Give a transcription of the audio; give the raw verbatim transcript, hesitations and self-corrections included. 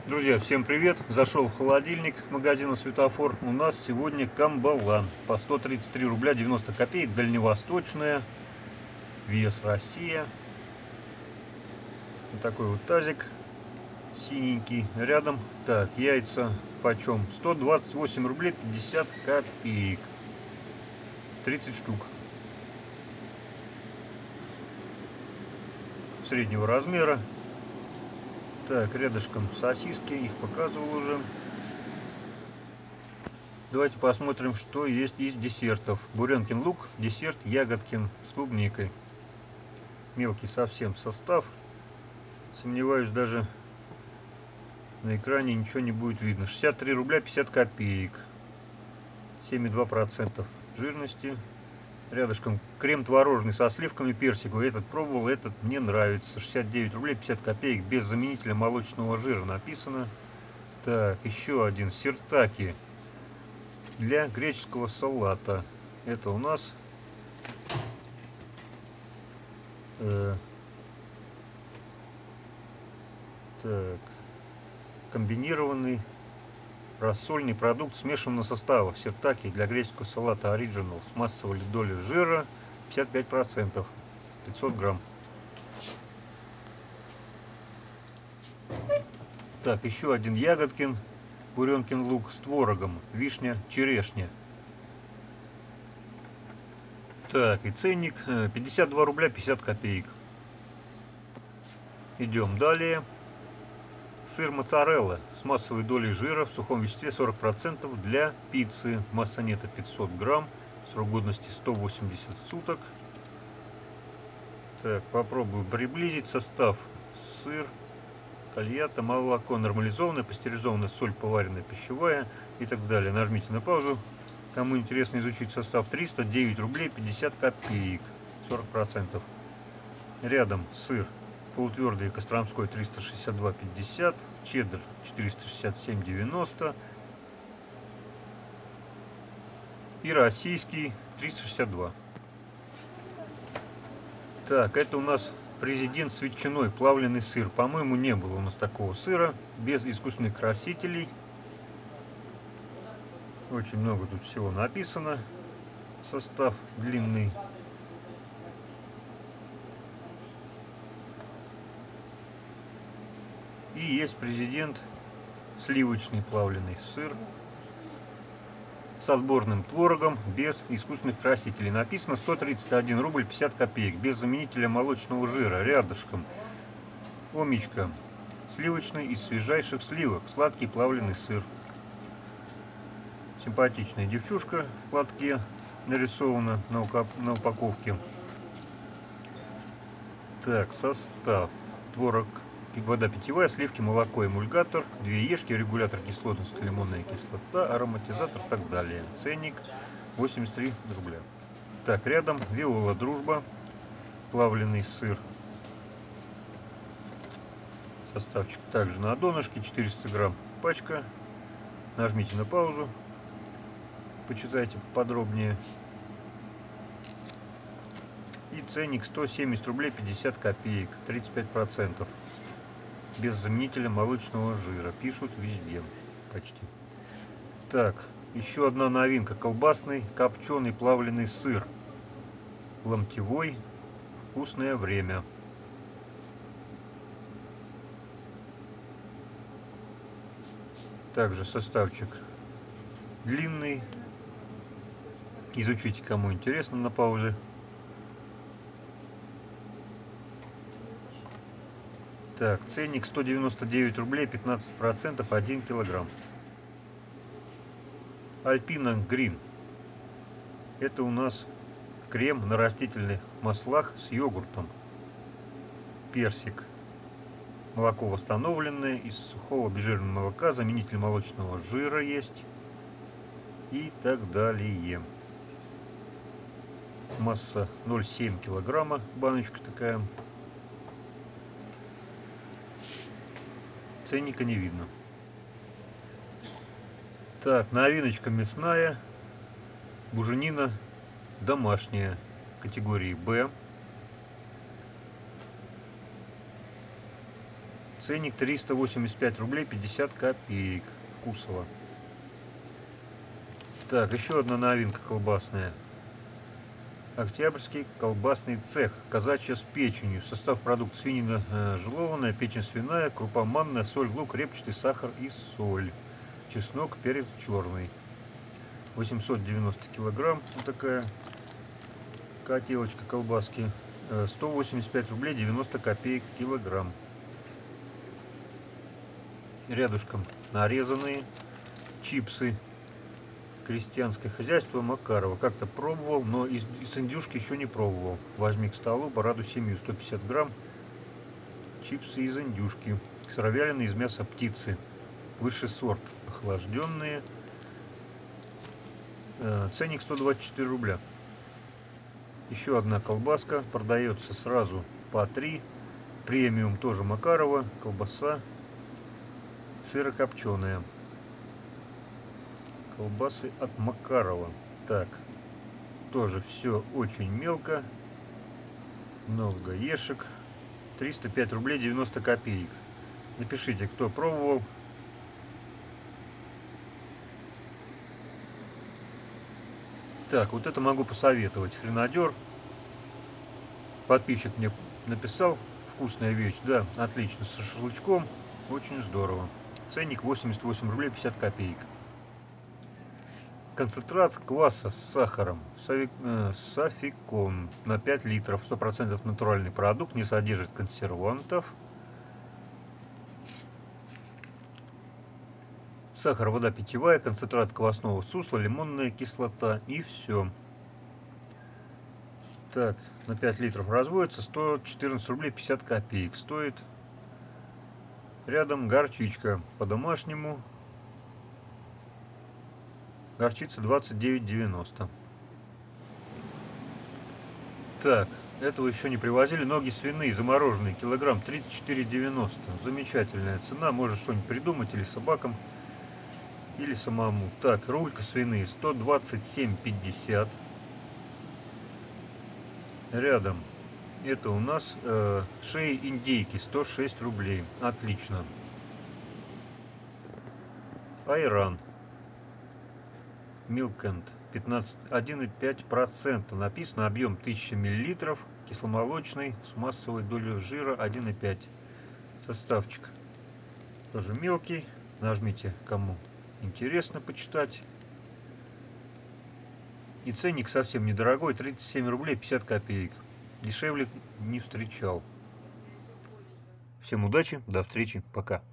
Друзья, всем привет! Зашел в холодильник магазина Светофор. У нас сегодня камбала по сто тридцать три рубля девяносто копеек, дальневосточная, вес Россия. Вот такой вот тазик синенький. Рядом, так, яйца почем? сто двадцать восемь рублей пятьдесят копеек. тридцать штук. Среднего размера. Так, рядышком сосиски, их показывал уже. Давайте посмотрим, что есть из десертов. Буренкин лук, десерт Ягодкин с клубникой. Мелкий совсем состав. Сомневаюсь, даже на экране ничего не будет видно. шестьдесят три рубля пятьдесят копеек. семь и два процента жирности. Рядышком крем творожный со сливками персиковый. Этот пробовал, этот мне нравится. шестьдесят девять рублей пятьдесят копеек. Без заменителя молочного жира написано. Так, еще один. Сиртаки для греческого салата. Это у нас э, так, комбинированный рассольный продукт смешанного состава. Сиртаки для греческого салата Original с массовой долей жира пятьдесят пять процентов. пятьсот грамм. Так, еще один Ягодкин. Буренкин лук с творогом. Вишня, черешня. Так, и ценник пятьдесят два рубля пятьдесят копеек. Идем далее. Сыр моцарелла с массовой долей жира в сухом веществе сорок процентов для пиццы. Масса нетто пятьсот грамм. Срок годности сто восемьдесят суток. Так, попробую приблизить состав. Сыр, кальято, молоко нормализованное, пастеризованная соль, поваренная, пищевая и так далее. Нажмите на паузу. Кому интересно изучить состав, триста девять рублей пятьдесят копеек. сорок процентов. Рядом сыр полутвердый костромской триста шестьдесят два пятьдесят, чеддер четыреста шестьдесят семь девяносто и российский триста шестьдесят два. Так, это у нас президент с ветчиной, плавленый сыр. По-моему, не было у нас такого сыра, без искусственных красителей. Очень много тут всего написано. Состав длинный. И есть президент сливочный плавленый сыр с отборным творогом, без искусственных красителей. Написано сто тридцать один рубль пятьдесят копеек, без заменителя молочного жира. Рядышком омичка, сливочный из свежайших сливок, сладкий плавленый сыр. Симпатичная девчушка в платке нарисована на, на упаковке. Так, состав: творог, вода питьевая, сливки, молоко, эмульгатор, две яички, регулятор кислотности, лимонная кислота, ароматизатор и так далее. Ценник восемьдесят три рубля. Так, рядом Виола Дружба, плавленый сыр. Составчик также на донышке, четыреста грамм пачка. Нажмите на паузу, почитайте подробнее. И ценник сто семьдесят рублей пятьдесят копеек, тридцать пять процентов. Без заменителя молочного жира. Пишут везде почти. Так, еще одна новинка. Колбасный копченый плавленый сыр. Ломтевой. Вкусное время. Также составчик длинный. Изучите, кому интересно, на паузе. Так, ценник сто девяносто девять рублей пятнадцать процентов, один килограмм. Альпина Грин. Это у нас крем на растительных маслах с йогуртом. Персик. Молоко восстановленное из сухого обезжиренного молока, заменитель молочного жира есть и так далее. Масса ноль целых семь десятых килограмма, баночка такая. Ценника не видно. Так, новиночка мясная. Буженина домашняя, категории Б. Ценник триста восемьдесят пять рублей пятьдесят копеек. Вкусово. Так, еще одна новинка колбасная. Октябрьский колбасный цех. Казачья с печенью. Состав продукта: свинина э, желованная, печень свиная, крупа манная, соль, лук, репчатый сахар и соль. Чеснок, перец черный. восемьсот девяносто килограмм. Вот такая котелочка колбаски. Э, сто восемьдесят пять рублей девяносто копеек килограмм. Рядышком нарезанные чипсы. Крестьянское хозяйство Макарова. Как-то пробовал, но из, из индюшки еще не пробовал. Возьми к столу, порадуй семью. сто пятьдесят грамм. Чипсы из индюшки. Сыровяленые из мяса птицы. Высший сорт. Охлажденные. Э, ценник сто двадцать четыре рубля. Еще одна колбаска. Продается сразу по три. Премиум тоже Макарова. Колбаса сырокопченая. Колбасы от Макарова. Так, тоже все очень мелко. Много ешек. триста пять рублей девяносто копеек. Напишите, кто пробовал. Так, вот это могу посоветовать. Хренадер. Подписчик мне написал. Вкусная вещь. Да, отлично. Со шашлычком. Очень здорово. Ценник восемьдесят восемь рублей пятьдесят копеек. Концентрат кваса с сахаром Софикон на пять литров. сто процентов натуральный продукт, не содержит консервантов. Сахар, вода питьевая, концентрат квасного сусла, лимонная кислота и все. Так, на пять литров разводится. Сто четырнадцать рублей пятьдесят копеек стоит. Рядом горчичка по-домашнему. Горчица двадцать девять девяносто. Так, этого еще не привозили. Ноги свиные замороженные, килограмм тридцать четыре девяносто. Замечательная цена. Может что-нибудь придумать или собакам, или самому. Так, рулька свиные сто двадцать семь пятьдесят. Рядом это у нас э, шеи индейки сто шесть рублей. Отлично. Айран Милкенд пятнадцать один и пять процента. Написано объем тысяча миллилитров. Кисломолочный с массовой долей жира один и пять. Составчик тоже мелкий. Нажмите, кому интересно почитать. И ценник совсем недорогой. тридцать семь рублей пятьдесят копеек. Дешевле не встречал. Всем удачи. До встречи. Пока.